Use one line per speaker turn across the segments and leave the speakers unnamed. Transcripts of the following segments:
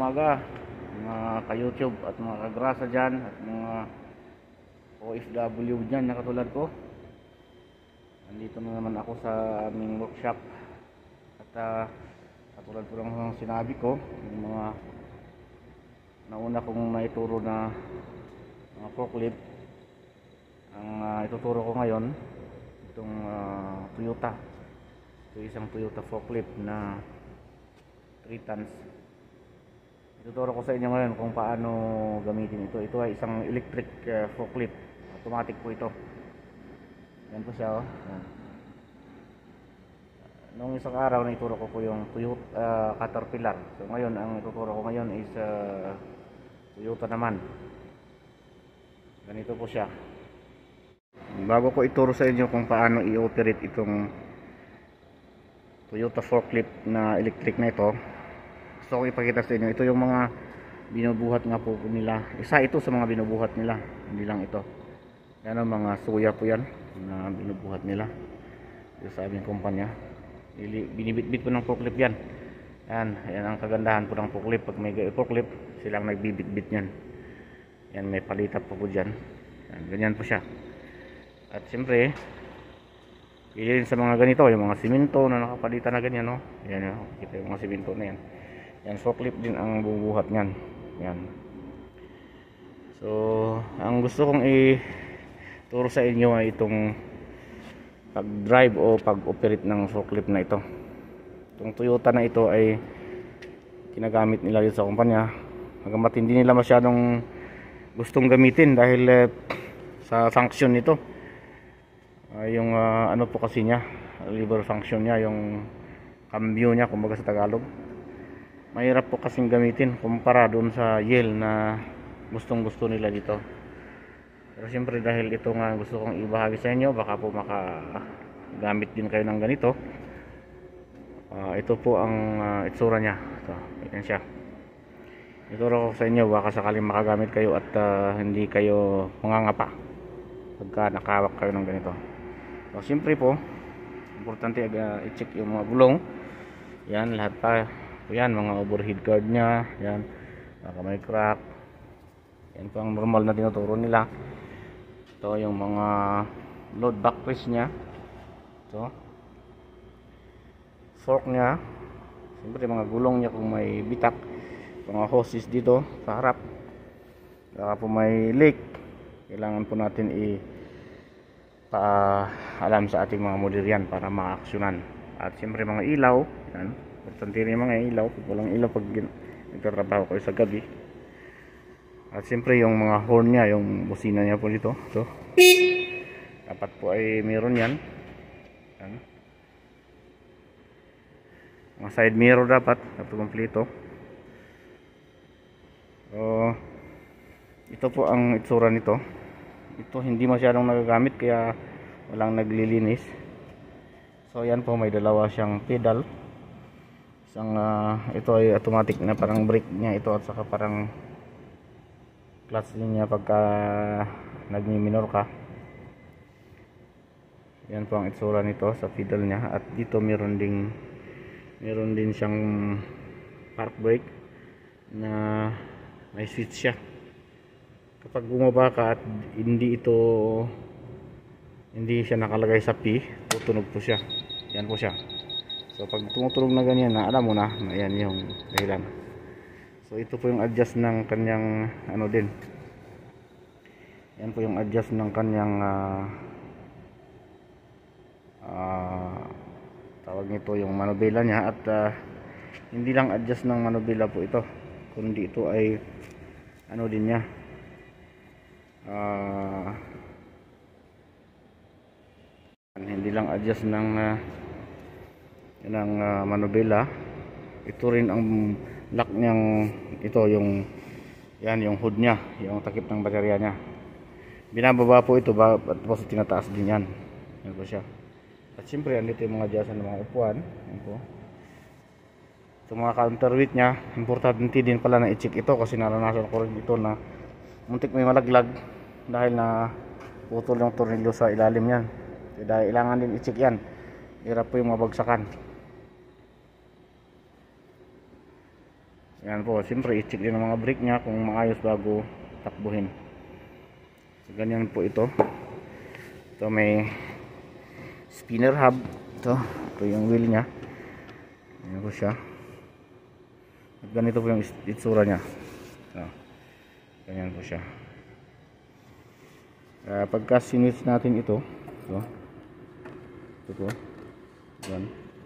umaga mga ka-YouTube at mga kagrasa dyan at mga OFW dyan na katulad ko. Nandito na naman ako sa aming workshop at katulad ko lang sinabi ko, yung mga nauna kong naituro na mga forklift, ang ituturo ko ngayon itong Toyota. Ito isang Toyota forklift na 3 tons. Ituturo ko sa inyo ngayon kung paano gamitin ito. Ito ay isang electric forklift. Automatic po ito. Yan po siya, oh. Yan. Noong isang araw na ituro ko po yung Toyota Caterpillar. So ngayon ang ituturo ko ngayon is Toyota naman. Ganito po siya. Bago ko ituro sa inyo kung paano i-operate itong Toyota forklift na electric na ito, gusto ko ipakita sa inyo. Ito yung mga binubuhat nga po nila. Isa ito sa mga binubuhat nila. Hindi lang ito. Yan ang mga suya po yan na binubuhat nila. Ito sa aming kumpanya. Binibitbit po ng forklift yan. Yan ang kagandahan po ng forklift. Pag may forklift, silang nagbibitbit yan. Yan, may palitat po dyan. Yan, ganyan po siya. At siyempre, pili sa mga ganito, yung mga simento na nakapalitan na ganyan, no? Yan, kita yung mga simento na yan. Yan, forklift din ang bubuhat niyan. Yan. So, ang gusto kong ituro sa inyo ay itong pag-drive o pag-operate ng forklift na ito. Itong Toyota na ito ay ginagamit nila dito sa kumpanya. Hangga't hindi nila masyadong gustong gamitin dahil sa function nito. Yung ano po kasi niya, lever function niya, yung cambio niya kumbaga sa Tagalog. Mahirap po kasing gamitin kumpara doon sa Yale na gustong gusto nila dito. Pero siyempre dahil ito nga gusto kong ibahagi sa inyo, baka po makagamit din kayo ng ganito. Ito po ang itsura niya. Ito, yan siya. Ituro ko sa inyo, baka sakaling makagamit kayo at hindi kayo mangangapa pagka nakahawak kayo ng ganito. So siyempre po, importante i-check yung mga gulong. Yan, lahat pa. Yan, mga overhead guard nya. Yan, baka may crack. Yan po ang normal na tinuturo nila. Ito yung mga load backrest nya. Ito fork nya. Siyempre mga gulong nya kung may bitak. Mga hoses dito sa harap. Baka po may leak, kailangan po natin alam sa ating mga model yan para ma-aksyonan. At siyempre mga ilaw. Yan, importante rin yung mga ilaw. Pag walang ilaw pag nagtatrabaho kayo sa gabi. At siyempre yung mga horn nya, yung busina nya po dito. So, dapat po ay meron yan. Yan. Mga side mirror dapat kompleto. So, ito po ang itsura nito. Ito hindi masyadong nagagamit kaya walang naglilinis. So yan po, may dalawa siyang pedal. Isang ito ay automatic na parang brake niya ito at saka parang clutch niya pagka nagmi-minor ka. Yan po ang itsura nito sa pedal niya. At dito meron din siyang park brake na may switch siya. Kapag bumaba ka at hindi siya nakalagay sa P, tutunog po siya. Yan po siya. So pag tumutunog na ganyan na, alam mo na, ayan yung dahilan. So ito po yung adjust ng kanyang ano din. Yan po yung adjust ng kanyang tawag nito yung manubela niya. At hindi lang adjust ng manubela po ito, kundi ito ay ano din niya, hindi lang adjust ng manubela, ito rin ang lock niyang, ito yung yan, yung hood niya, yung takip ng baterya niya, binababa po ito at tapos tinataas din yan. Yan po siya. At siyempre andito yung mga adjust ng mga upuan. Yan po. Sa mga counterweight niya, importante din pala na i-check ito kasi naranasan ko rin ito na muntik may malaglag dahil na putol yung tornilyo sa ilalim yan. Dahil kailangan din i-check yan. Hirap po yung mabagsakan. Yan po, siyempre i-check din ang mga brake nya kung maayos bago takbuhin. So, ganyan po ito. Ito may spinner hub. Ito yung wheel nya. Yan po siya. At ganito po yung itsura nya. Ganyan po siya. Pagka sinwitch natin ito, ito po. Yan.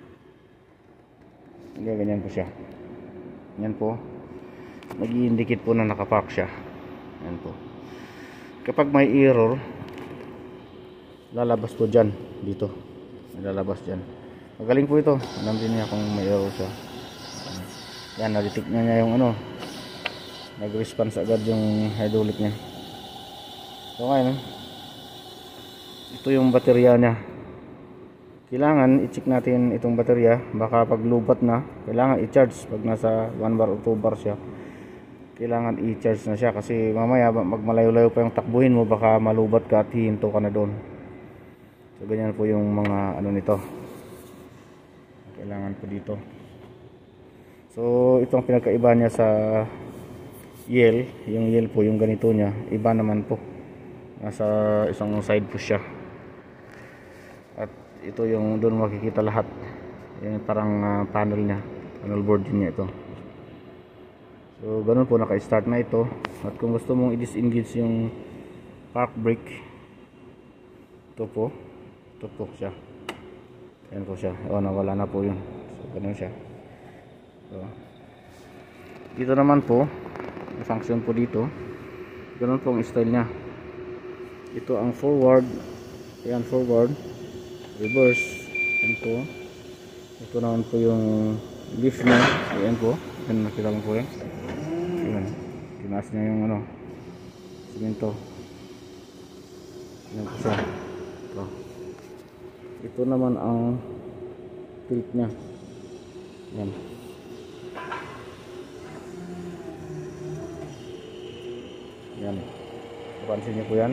Ganyan po siya. Yan po. Nag-i-indicate po na nakapark siya. Yan po. Kapag may error, lalabas po dyan. Dito. Lalabas dyan. Magaling po ito. Alam din niya kung may error siya. Yan. Na-detect niya yung nag-response agad yung hydraulic niya. So ngayon, ito yung baterya niya. Kailangan i-check natin itong baterya. Baka pag lubat na, kailangan i-charge. Pag nasa 1 bar o 2 bar siya, kailangan i-charge na siya. Kasi mamaya magmalayo-layo pa yung takbuhin mo, baka malubat ka at hihinto ka na doon. So ganyan po yung mga nito. Kailangan po dito. So itong pinagkaiba niya sa yel. Yung yel po, yung ganito niya, iba naman po. Nasa isang side po siya. At ito yung doon makikita lahat. Yung parang panel niya, panel board niya ito. So ganun po, naka-start na ito. At kung gusto mong i-disengage yung park brake, ito po siya. Ayan po siya. Nawala na po yun. So ganun siya. So, dito naman po, function po dito. Ganun po ang style niya. Ito ang forward. Ayan, forward, reverse. Ayan po. Ito naman po yung lift niya. Ayan po. Ayan, nakita mo po yan. Ayan. Tinaas niya yung simento. Ayan po siya. Ito naman ang tilt niya. Ayan. Ayan. Pansin niyo po yan.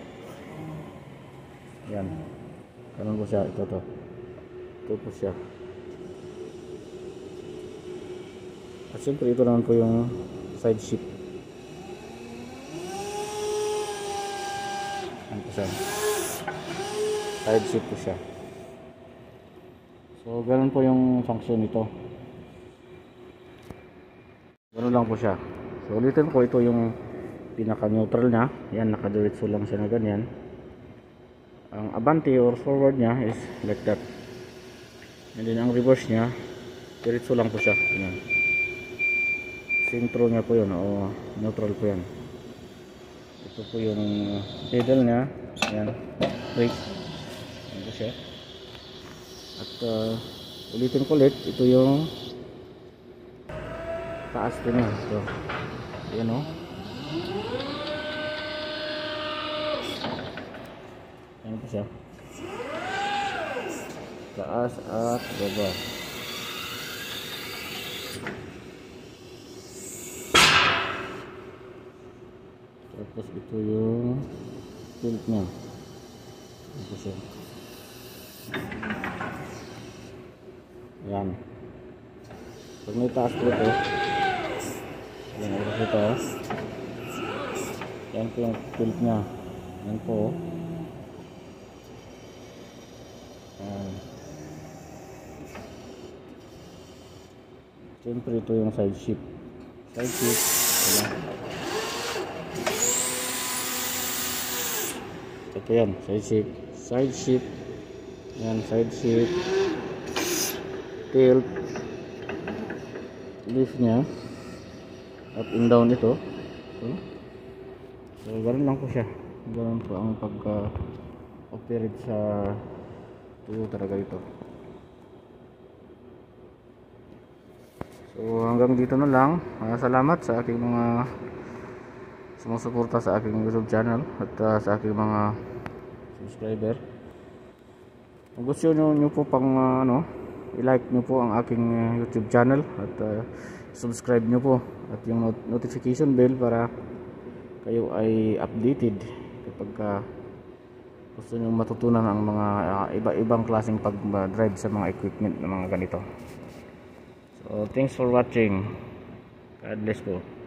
Yan. Ganun po siya. Ito po siya. At siyempre ito naman po yung side shift. Yan po siya. Side shift po siya. So ganun po yung function nito. Ganun lang po siya. So ulitin ko, ito yung pinaka neutral nya. Yan, nakadiretso lang siya na ganyan. Ang abante or forward nya is like that. And then ang reverse nya, diretso lang po siya. Yan. Sintro nya po yun, o neutral po yan. Ito po yung pedal nya. Yan, brake. Yan po siya. At ulitin ko ulit, ito yung taas din nya. Ito. Yan o. Yan po siya. Taas at baba. Tapos ito yung tilt nya. Yan po siya. Yan. Pag may taas po ito, yan oras ito. Yan po yung tilt nya. Yan po. Siyempre ito yung side shift. Side shift. Ayan. Ito yan. Side shift. Side shift. Yan. Side shift. Tilt. Lift nya. Up and down ito. So ganun lang po siya. Ganun po ang pagka-operate sa talaga ito. So hanggang dito na lang. Salamat sa aking mga sumusuporta sa aking YouTube channel at sa aking mga subscriber. Kung gusto nyo po pang i-like nyo po ang aking YouTube channel at subscribe nyo po at yung notification bell para kayo ay updated kapag gusto nyo matutunan ang mga iba-ibang klaseng pag-drive sa mga equipment na mga ganito. So thanks for watching. God bless po.